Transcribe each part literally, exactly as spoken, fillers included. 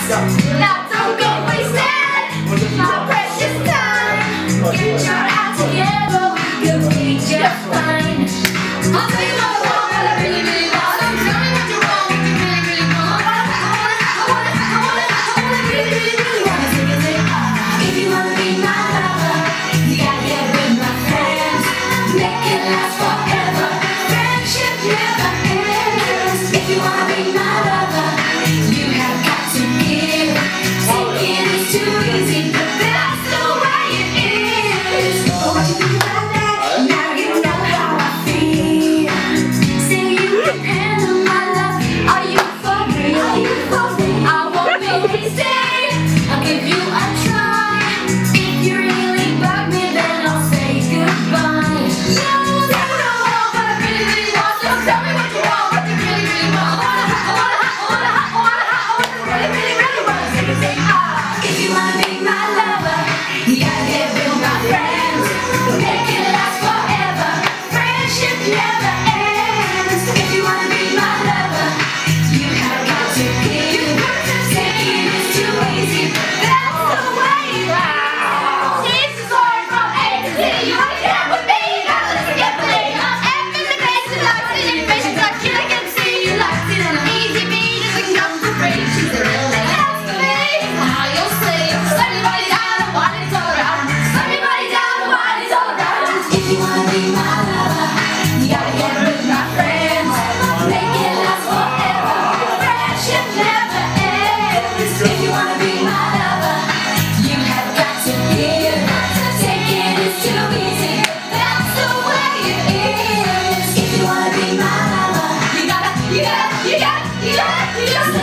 Now don't go wasting my precious time. Get your act together, we can be just fine. I'll tell you what I want, what I really, really want. Don't tell me what you want, what you really, really want. I wanna, I wanna, I wanna, I wanna, really, really, really wanna sing it, sing it. If you wanna be my lover, you gotta get with my friends. Make it last forever. Friendship never ends. If you wanna be my lover, you have got to give. Taking is too easy, but that's the way it is. Oh, what you think about that? Now you know how I feel. Say you can handle my love. Are you for real? Are you for real? I won't be wasted. I'll give you a try. If you really bug me, then I'll say goodbye. No, tell me what I want, what I really, really want. Don't tell me what you want, what you really, really want. I wanna, I wanna, I wanna, I wanna, I wanna, really, really, really wanna sing it, sing it. Ah. If you wanna be my lover, you gotta get with my friends. Make it last forever. Friendship never ends. If you wanna be my lover, you have got to give. Taking is too easy, that's the way it is. It's a story from A to Z. You wanna get up with me? You gotta listen carefully. F in the face, you like it, in your face, you touch it, I can see you like it. And an easy beat doesn't come for free. She's a real lady. That's me. How you'll see. Slam your body down while it's all around. Slam your body down while it's all around. If you wanna be my lover, you gotta get with my friends. Make it last forever. Friendship never ends. If you wanna be my lover, you have got to give. Taking is too easy. That's the way it is. If you wanna be my lover, you gotta, you gotta, you gotta, you gotta, you gotta.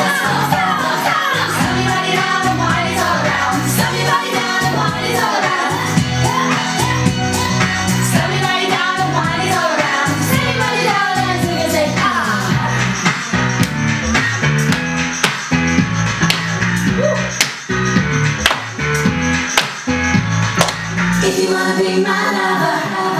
Slam your body down and while it's all around. Slam your body down and while it's all around. Slam your body down and while it's all around. Slam your body down and sing it, say ah. If you wanna be my lover.